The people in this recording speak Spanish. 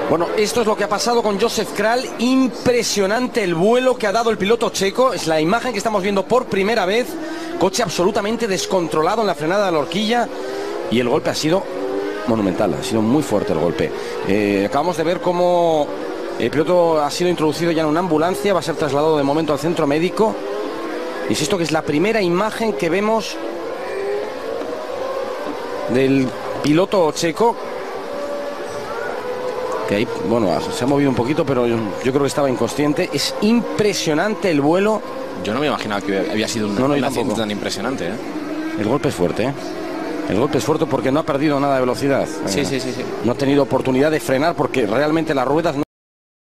Bueno, esto es lo que ha pasado con Josef Kral. Impresionante el vuelo que ha dado el piloto checo. Es la imagen que estamos viendo por primera vez. Coche absolutamente descontrolado en la frenada de la horquilla. Y el golpe ha sido monumental, ha sido muy fuerte el golpe. Acabamos de ver cómo el piloto ha sido introducido ya en una ambulancia. Va a ser trasladado de momento al centro médico. Insisto que es la primera imagen que vemos del piloto checo. Que ahí, bueno, se ha movido un poquito, pero yo creo que estaba inconsciente. Es impresionante el vuelo. Yo no me imaginaba que había sido un accidente tan impresionante, ¿eh? El golpe es fuerte, ¿eh? El golpe es fuerte porque no ha perdido nada de velocidad. Sí. No ha tenido oportunidad de frenar porque realmente las ruedas no